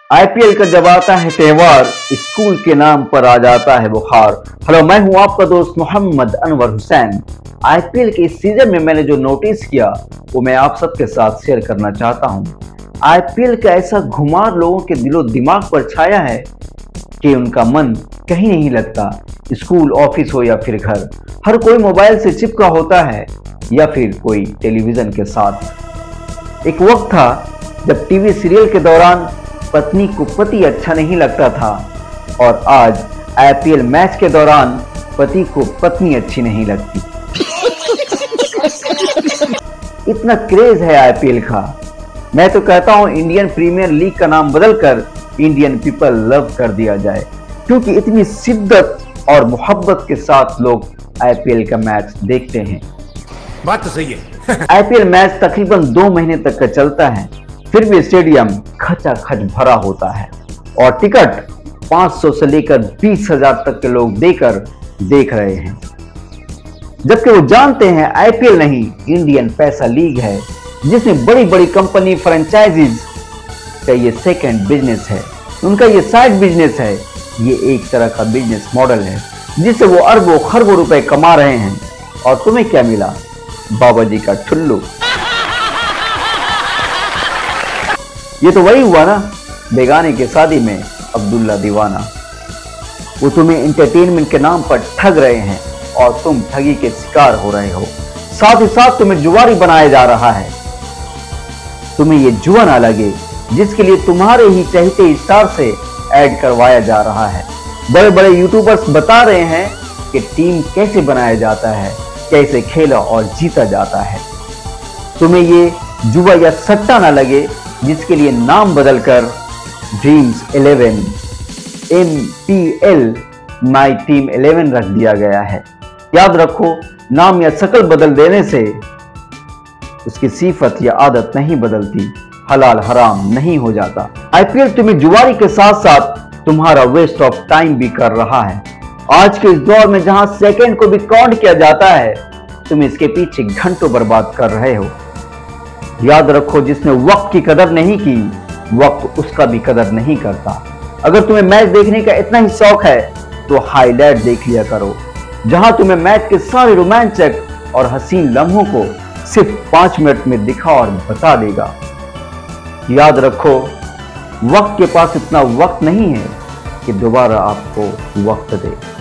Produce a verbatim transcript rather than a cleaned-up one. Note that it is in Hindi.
आईपीएल का जब आता है त्योहार, स्कूल के नाम पर आ जाता है बुखार। हेलो, मैं हूं आपका दोस्त मोहम्मद अनवर हुसैन। आईपीएल के इस सीजन में मैंने जो नोटिस किया वो मैं आप सबके साथ शेयर करना चाहता हूं। आईपीएल का ऐसा घुमार लोगों के दिलो दिमाग पर छाया है कि उनका मन कहीं नहीं लगता। स्कूल, ऑफिस हो या फिर घर, हर कोई मोबाइल से चिपका होता है या फिर कोई टेलीविजन के साथ। एक वक्त था जब टीवी सीरियल के दौरान पत्नी को पति अच्छा नहीं लगता था, और आज आईपीएल मैच के दौरान पति को पत्नी अच्छी नहीं लगती। इतना क्रेज है आईपीएल का। मैं तो कहता हूं इंडियन प्रीमियर लीग का नाम बदलकर इंडियन पीपल लव कर दिया जाए, क्योंकि इतनी शिद्दत और मोहब्बत के साथ लोग आईपीएल का मैच देखते हैं। बात तो सही है। आईपीएल मैच तकरीबन दो महीने तक का चलता है, फिर भी स्टेडियम खचाखच भरा होता है और टिकट पाँच सौ से लेकर बीस हजार तक के लोग देकर देख रहे हैं, जबकि वो जानते हैं आईपीएल नहीं, इंडियन पैसा लीग है, जिसमें बड़ी बड़ी कंपनी फ्रेंचाइजीज का ये सेकंड बिजनेस है, उनका ये साइड बिजनेस है। ये एक तरह का बिजनेस मॉडल है जिससे वो अरबों खरबों रुपए कमा रहे हैं। और तुम्हें क्या मिला? बाबा जी का ठुल्लू। ये तो वही हुआ ना, बेगाने की शादी में अब्दुल्ला दीवाना। वो तुम्हें एंटरटेनमेंट के नाम पर ठग रहे हैं और तुम ठगी के शिकार हो रहे हो। साथ ही साथ तुम्हें जुआरी बनाया जा रहा है। तुम्हें ये जुआ ना लगे जिसके लिए तुम्हारे ही चहेते स्टार से ऐड करवाया जा रहा है। बड़े बड़े यूट्यूबर्स बता रहे हैं कि टीम कैसे बनाया जाता है, कैसे खेला और जीता जाता है। तुम्हें ये जुआ या सट्टा ना लगे जिसके लिए नाम बदलकर dreams eleven, M P L, my team eleven रख दिया गया है। याद रखो, नाम या शक्ल बदल देने से उसकी सिफत या आदत नहीं बदलती, हलाल हराम नहीं हो जाता। आईपीएल तुम्हें जुआरी के साथ साथ तुम्हारा वेस्ट ऑफ टाइम भी कर रहा है। आज के इस दौर में जहां सेकंड को भी काउंट किया जाता है, तुम इसके पीछे घंटों बर्बाद कर रहे हो। याद रखो, जिसने वक्त की कदर नहीं की, वक्त उसका भी कदर नहीं करता। अगर तुम्हें मैच देखने का इतना ही शौक है तो हाईलाइट देख लिया करो, जहां तुम्हें मैच के सारे रोमांचक और हसीन लम्हों को सिर्फ पांच मिनट में दिखा और बता देगा। याद रखो, वक्त के पास इतना वक्त नहीं है कि दोबारा आपको वक्त दे।